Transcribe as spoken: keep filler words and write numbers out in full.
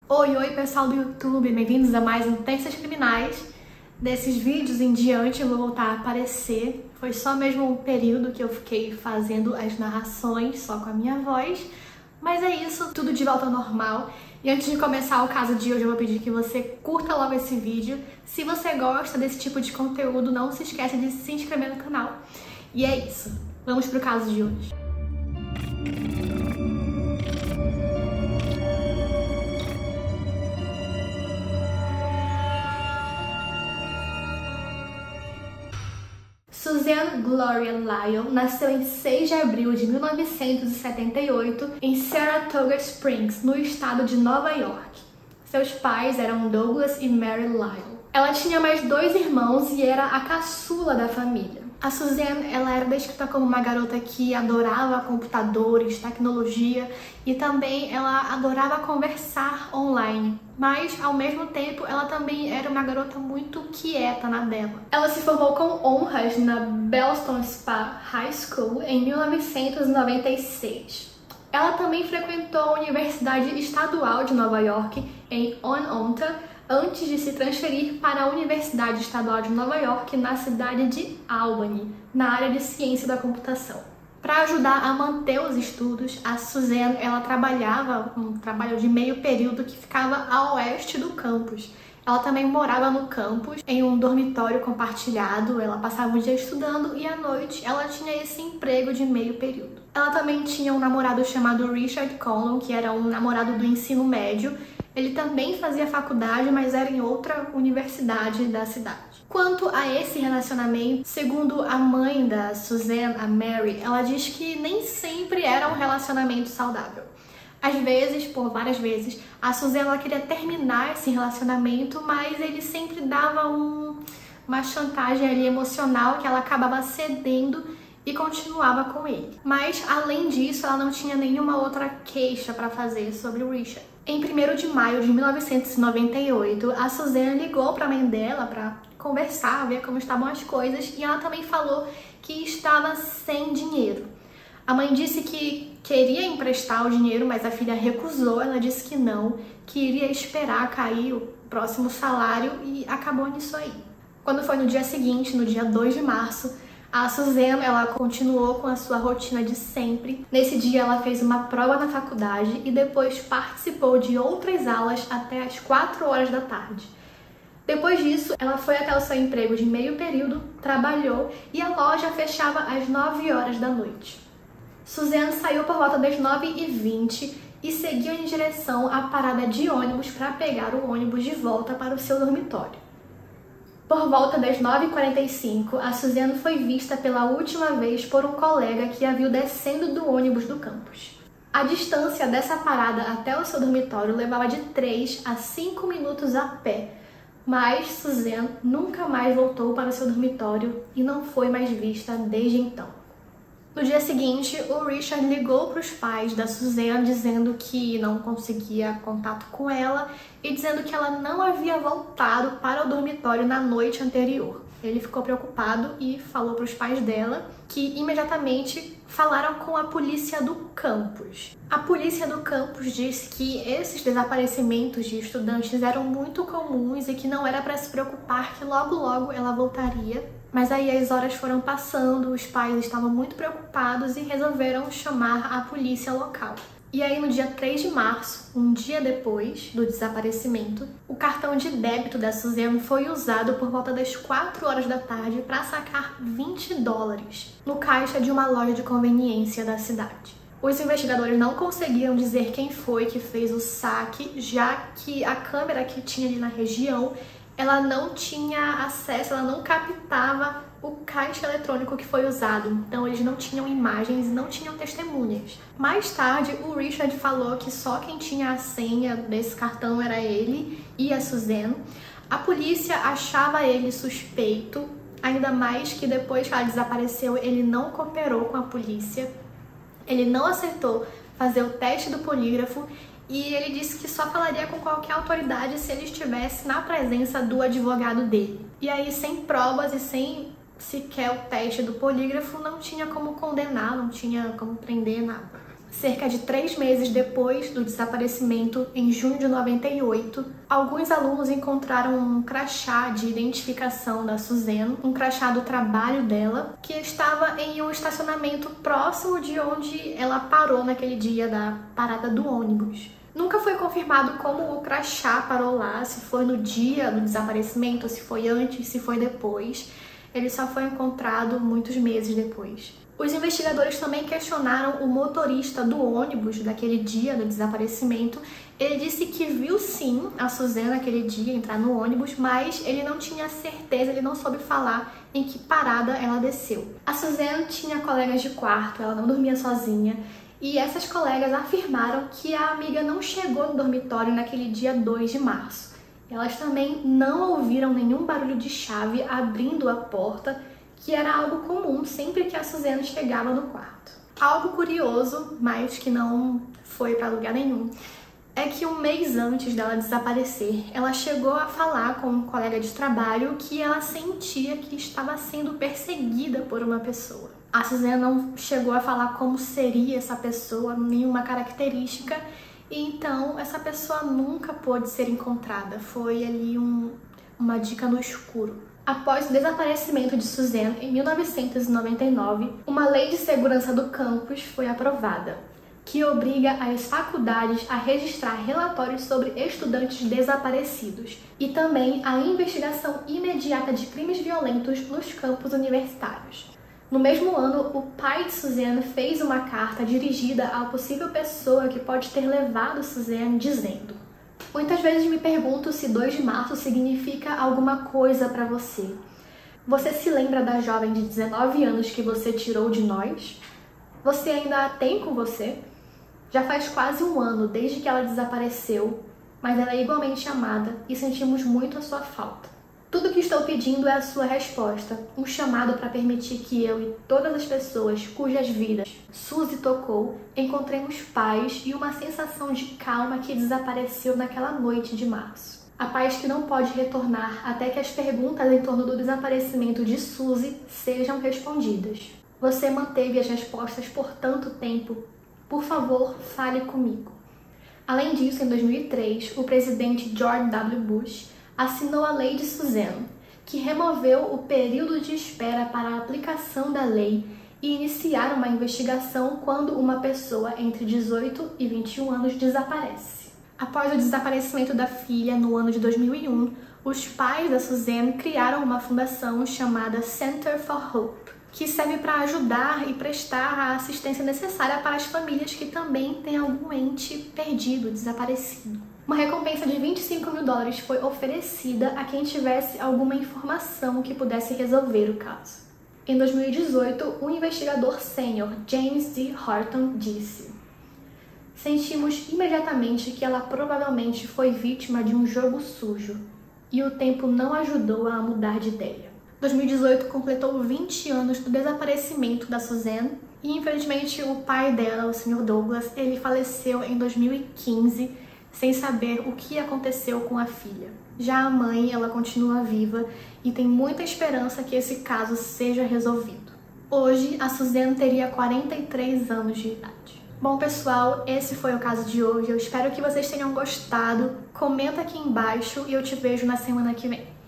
Oi, oi pessoal do YouTube, bem-vindos a mais um Tensas Criminais. Desses vídeos em diante eu vou voltar a aparecer. Foi só mesmo um período que eu fiquei fazendo as narrações só com a minha voz. Mas é isso, tudo de volta ao normal. E antes de começar o caso de hoje, eu vou pedir que você curta logo esse vídeo. Se você gosta desse tipo de conteúdo, não se esqueça de se inscrever no canal. E é isso, vamos pro caso de hoje. Suzanne Gloria Lyle nasceu em seis de abril de mil novecentos e setenta e oito em Saratoga Springs, no estado de Nova York. Seus pais eram Douglas e Mary Lyle. Ela tinha mais dois irmãos e era a caçula da família. A Suzanne, ela era descrita como uma garota que adorava computadores, tecnologia e também ela adorava conversar online. Mas, ao mesmo tempo, ela também era uma garota muito quieta na dela. Ela se formou com honras na Bellston Spa High School em mil novecentos e noventa e seis. Ela também frequentou a Universidade Estadual de Nova York em Oneonta, antes de se transferir para a Universidade Estadual de Nova York na cidade de Albany, na área de ciência da computação. Para ajudar a manter os estudos, a Suzanne ela trabalhava um trabalho de meio período que ficava a oeste do campus. Ela também morava no campus, em um dormitório compartilhado, ela passava o dia estudando e à noite ela tinha esse emprego de meio período. Ela também tinha um namorado chamado Richard Conlon, que era um namorado do ensino médio. Ele também fazia faculdade, mas era em outra universidade da cidade. Quanto a esse relacionamento, segundo a mãe da Suzanne, a Mary, ela diz que nem sempre era um relacionamento saudável. Às vezes, por várias vezes, a Suzanne ela queria terminar esse relacionamento, mas ele sempre dava um, uma chantagem ali emocional que ela acabava cedendo e continuava com ele. Mas, além disso, ela não tinha nenhuma outra queixa para fazer sobre o Richard. Em primeiro de maio de mil novecentos e noventa e oito, a Suzanne ligou para a mãe dela para conversar, ver como estavam as coisas, e ela também falou que estava sem dinheiro. A mãe disse que queria emprestar o dinheiro, mas a filha recusou. Ela disse que não, que iria esperar cair o próximo salário e acabou nisso aí. Quando foi no dia seguinte, no dia dois de março, a Suzanne, ela continuou com a sua rotina de sempre. Nesse dia ela fez uma prova na faculdade e depois participou de outras aulas até as quatro horas da tarde. Depois disso, ela foi até o seu emprego de meio período, trabalhou e a loja fechava às nove horas da noite. Suzanne saiu por volta das nove e vinte e seguiu em direção à parada de ônibus para pegar o ônibus de volta para o seu dormitório. Por volta das nove e quarenta e cinco, a Suzanne foi vista pela última vez por um colega que a viu descendo do ônibus do campus. A distância dessa parada até o seu dormitório levava de três a cinco minutos a pé, mas Suzanne nunca mais voltou para o seu dormitório e não foi mais vista desde então. No dia seguinte, o Richard ligou para os pais da Suzanne dizendo que não conseguia contato com ela e dizendo que ela não havia voltado para o dormitório na noite anterior. Ele ficou preocupado e falou para os pais dela, que imediatamente falaram com a polícia do campus. A polícia do campus disse que esses desaparecimentos de estudantes eram muito comuns e que não era para se preocupar, que logo logo ela voltaria. Mas aí as horas foram passando, os pais estavam muito preocupados e resolveram chamar a polícia local. E aí no dia três de março, um dia depois do desaparecimento, o cartão de débito da Suzanne foi usado por volta das quatro horas da tarde para sacar vinte dólares no caixa de uma loja de conveniência da cidade. Os investigadores não conseguiam dizer quem foi que fez o saque, já que a câmera que tinha ali na região ela não tinha acesso, ela não captava o caixa eletrônico que foi usado, então eles não tinham imagens e não tinham testemunhas. Mais tarde, o Richard falou que só quem tinha a senha desse cartão era ele e a Suzanne. A polícia achava ele suspeito, ainda mais que depois que ela desapareceu, ele não cooperou com a polícia, ele não aceitou fazer o teste do polígrafo e ele disse que só falaria com qualquer autoridade se ele estivesse na presença do advogado dele. E aí, sem provas e sem sequer o teste do polígrafo, não tinha como condenar, não tinha como prender nada. Cerca de três meses depois do desaparecimento, em junho de noventa e oito, alguns alunos encontraram um crachá de identificação da Suzanne, um crachá do trabalho dela, que estava em um estacionamento próximo de onde ela parou naquele dia da parada do ônibus. Nunca foi confirmado como o crachá parou lá, se foi no dia do desaparecimento, se foi antes, se foi depois. Ele só foi encontrado muitos meses depois. Os investigadores também questionaram o motorista do ônibus daquele dia do desaparecimento. Ele disse que viu sim a Suzanne naquele dia entrar no ônibus, mas ele não tinha certeza, ele não soube falar em que parada ela desceu. A Suzanne tinha colegas de quarto, ela não dormia sozinha, e essas colegas afirmaram que a amiga não chegou no dormitório naquele dia dois de março. Elas também não ouviram nenhum barulho de chave abrindo a porta, que era algo comum sempre que a Suzanne chegava no quarto. Algo curioso, mas que não foi para lugar nenhum, é que um mês antes dela desaparecer, ela chegou a falar com um colega de trabalho que ela sentia que estava sendo perseguida por uma pessoa. A Suzanne não chegou a falar como seria essa pessoa, nenhuma característica, e então essa pessoa nunca pôde ser encontrada. Foi ali um, uma dica no escuro. Após o desaparecimento de Suzanne, em mil novecentos e noventa e nove, uma lei de segurança do campus foi aprovada, que obriga as faculdades a registrar relatórios sobre estudantes desaparecidos e também a investigação imediata de crimes violentos nos campos universitários. No mesmo ano, o pai de Suzanne fez uma carta dirigida à possível pessoa que pode ter levado Suzanne, dizendo: muitas vezes me pergunto se dois de março significa alguma coisa para você. Você se lembra da jovem de dezenove anos que você tirou de nós? Você ainda a tem com você? Já faz quase um ano desde que ela desapareceu, mas ela é igualmente amada e sentimos muito a sua falta. Tudo que estou pedindo é a sua resposta, um chamado para permitir que eu e todas as pessoas cujas vidas Suzy tocou encontremos paz e uma sensação de calma que desapareceu naquela noite de março. A paz que não pode retornar até que as perguntas em torno do desaparecimento de Suzy sejam respondidas. Você manteve as respostas por tanto tempo. Por favor, fale comigo. Além disso, em dois mil e três, o presidente George W. Bush assinou a Lei de Suzanne, que removeu o período de espera para a aplicação da lei e iniciar uma investigação quando uma pessoa entre dezoito e vinte e um anos desaparece. Após o desaparecimento da filha no ano de dois mil e um, os pais da Suzanne criaram uma fundação chamada Center for Hope, que serve para ajudar e prestar a assistência necessária para as famílias que também têm algum ente perdido, desaparecido. Uma recompensa de vinte e cinco mil dólares foi oferecida a quem tivesse alguma informação que pudesse resolver o caso. Em dois mil e dezoito, o investigador sênior James D. Horton disse: sentimos imediatamente que ela provavelmente foi vítima de um jogo sujo, e o tempo não ajudou a mudar de ideia. dois mil e dezoito completou vinte anos do desaparecimento da Suzanne, e infelizmente o pai dela, o senhor Douglas, ele faleceu em dois mil e quinze, sem saber o que aconteceu com a filha. Já a mãe, ela continua viva e tem muita esperança que esse caso seja resolvido. Hoje, a Suzanne teria quarenta e três anos de idade. Bom, pessoal, esse foi o caso de hoje. Eu espero que vocês tenham gostado. Comenta aqui embaixo e eu te vejo na semana que vem.